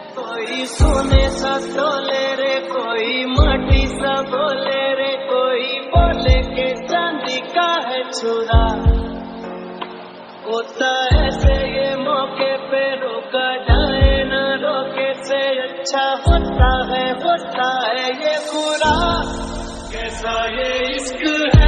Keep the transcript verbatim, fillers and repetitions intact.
कोई सोने सा तोले रे, कोई माटी सा बोले रे, कोई बोले के चांदी का है छुरा। होता ऐसे ये मौके पे रोका जाए ना रोके से अच्छा होता है, होता है ये बुरा। कैसा ये इश्क है।